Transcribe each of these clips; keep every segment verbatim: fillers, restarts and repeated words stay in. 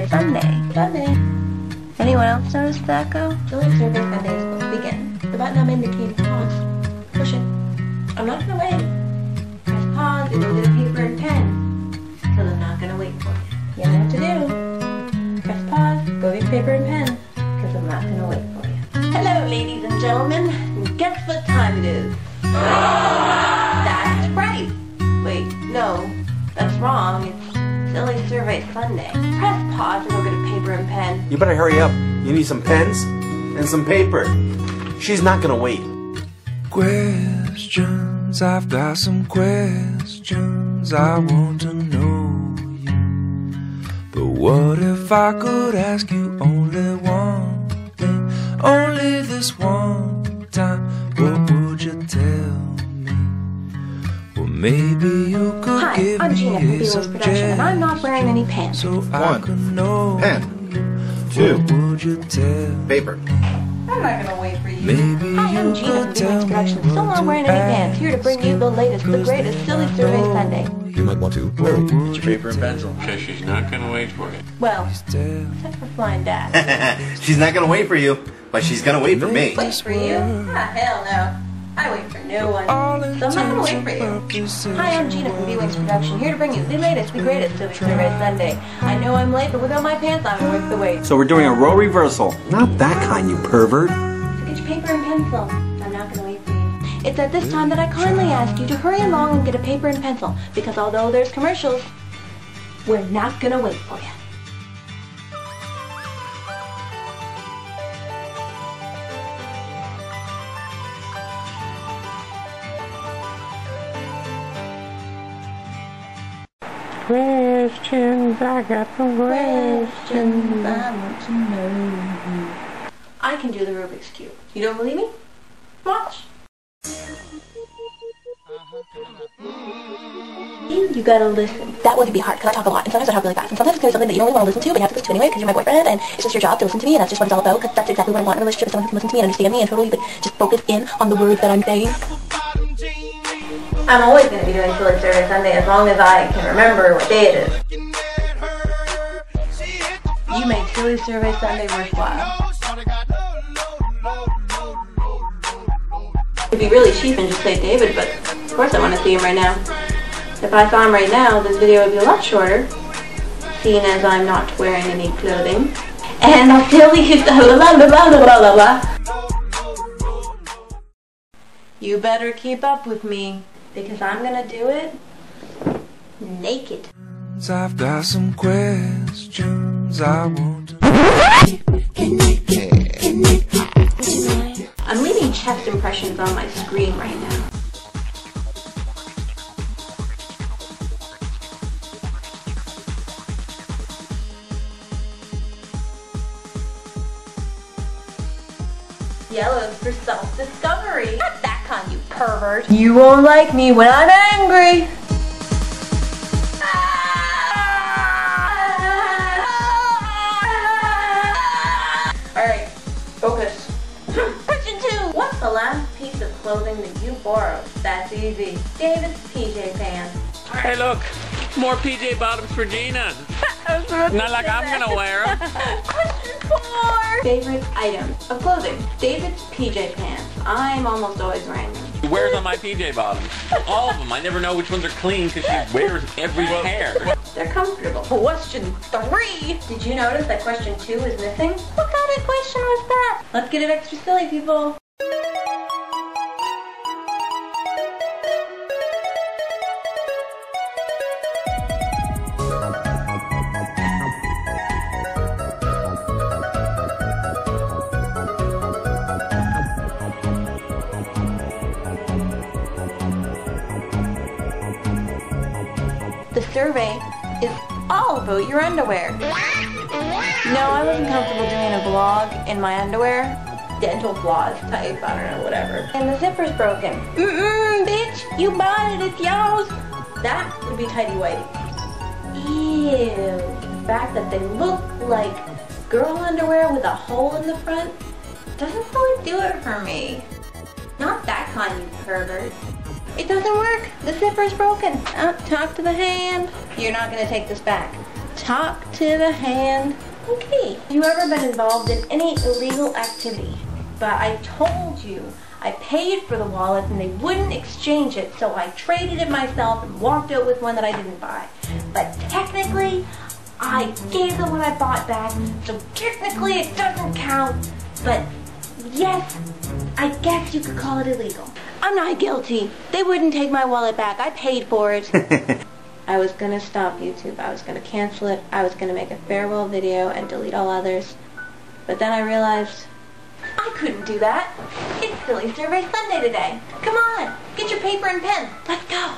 Survey Sunday. Sunday. Anyone else notice that go? Silly Survey Sunday is supposed to begin. The button I'm indicating pause. Push it. I'm not gonna wait. Press pause and go get a paper and pen. Because I'm not gonna wait for you. You know what to do. Press pause, go get paper and pen. Because I'm not gonna wait for you. Hello, ladies and gentlemen. And guess what time it is? That's right. Wait, no. That's wrong. It's Silly Survey Sunday. Press pause and go get a paper and pen. You better hurry up. You need some pens and some paper. She's not gonna wait. Questions, I've got some questions. I want to know you. But what if I could ask you only one thing? Only this one time. What would you tell me? Well, maybe you could Hi, give I'm me Gina from a Bwings Production, and I'm not wearing any pants. So I could know. Pen. Two. What would you tell Paper. I'm not gonna wait for you. Maybe Hi, I'm you Gina from could tell Bwings me Production, still not wearing any pants, here to bring you the latest, the greatest Silly Survey Sunday. You might want to hurry. Get your paper and pencil. Okay, she's not gonna wait for you. Well, except for Flying Dad. She's not gonna wait for you, but she's gonna wait for me. Wait for you? Ah, hell no. I wait for no one. So I'm not gonna wait for you. Hi, I'm Gina from Bwings Production, here to bring you the latest, the greatest Silly Survey Sunday. I know I'm late, but without my pants on, I'm worth the wait. So we're doing a role reversal. Not that kind, you pervert. So get your paper and pencil. I'm not gonna wait for you. It's at this time that I kindly ask you to hurry along and get a paper and pencil, because although there's commercials, we're not gonna wait for you. Questions, I got some Questions I want to know. I can do the Rubik's Cube. You don't believe me? Watch. You gotta listen. That would be hard because I talk a lot, and sometimes I talk really fast. And sometimes there's something that you don't really want to listen to, but you have to listen to anyway because you're my boyfriend, and it's just your job to listen to me, and that's just what it's all about. Because that's exactly what I want in a relationship: is someone who can listen to me and understand me and totally like, just focus in on the words that I'm saying. I'm always going to be doing Silly Survey Sunday as long as I can remember what day it is. You make Silly Survey Sunday worthwhile. It'd be really cheap and just say David, but of course I want to see him right now. If I saw him right now, this video would be a lot shorter, seeing as I'm not wearing any clothing. And I'll still be blah blah blah blah blah blah. You better keep up with me, because I'm gonna do it naked. I've got some questions I want to I'm leaving chest impressions on my screen right now. Yellow's for self-discovery. Not that kind, you pervert. You won't like me when I'm angry. Alright, focus. Question two. What's the last piece of clothing that you borrowed? That's easy. David's P J pants. Hey, look, more P J bottoms for Gina. Not like I'm gonna wear them. Question four. Favorite item of clothing? David's P J pants. I'm almost always wearing them. She wears on my P J bottoms. All of them. I never know which ones are clean because she wears every pair. They're comfortable. Question three. Did you notice that question two is missing? What kind of question was that? Let's get it extra silly, people. The survey is all about your underwear. No, I wasn't comfortable doing a vlog in my underwear. Dental floss type, I don't know, whatever. And the zipper's broken. Mm-mm, bitch, you bought it, it's yours. That would be tighty whitey. Ew. The fact that they look like girl underwear with a hole in the front doesn't really do it for me. Not that kind, you pervert. It doesn't work. The zipper's broken. Oh, talk to the hand. You're not going to take this back. Talk to the hand. Okay. Have you ever been involved in any illegal activity? But I told you I paid for the wallet and they wouldn't exchange it, so I traded it myself and walked out with one that I didn't buy. But technically, I gave them what I bought back, so technically it doesn't count. But yes, I guess you could call it illegal. I'm not guilty. They wouldn't take my wallet back. I paid for it. I was gonna stop YouTube. I was gonna cancel it. I was gonna make a farewell video and delete all others. But then I realized I couldn't do that. It's Silly Survey Sunday today. Come on, get your paper and pen. Let's go.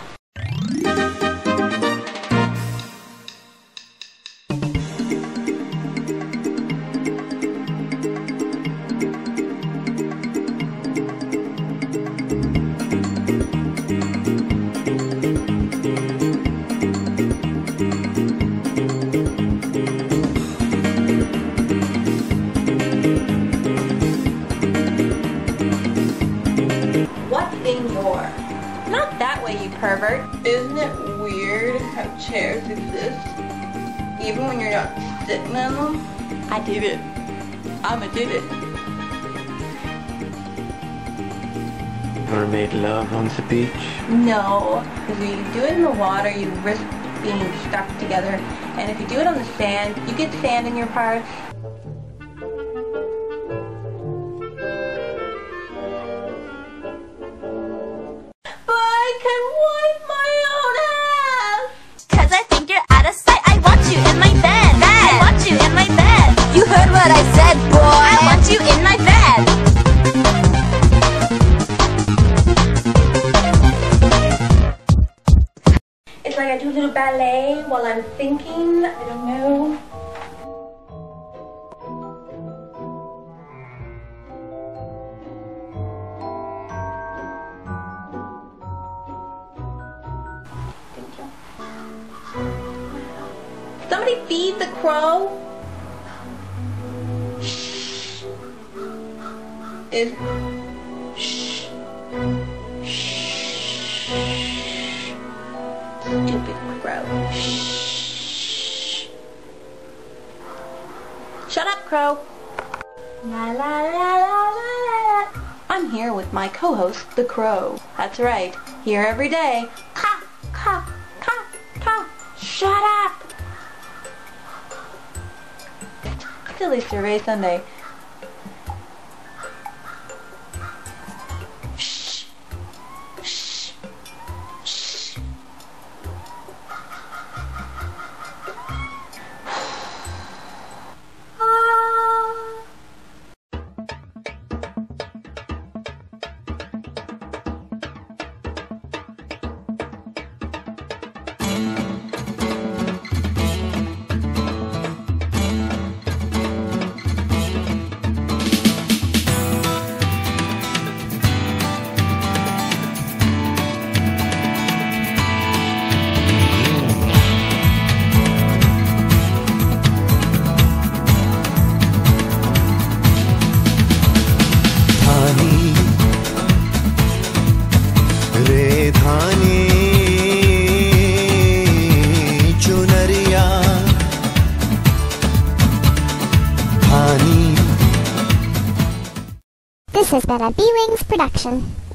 Not that way, you pervert. Isn't it weird how chairs exist even when you're not sitting in them? I did it. I'ma did it. Ever made love on the beach? No, because when you do it in the water, you risk being stuck together. And if you do it on the sand, you get sand in your parts. What I said, boy. I want you in my bed. It's like I do a little ballet while I'm thinking. I don't know. Thank you. Somebody feed the crow. Is shh, shh, stupid crow. Shh. Shut up, crow. La la la la la la. I'm here with my co-host, the crow. That's right. Here every day. Ka ka ka ka. Shut up. Silly Survey Sunday. This has been a Bwings production.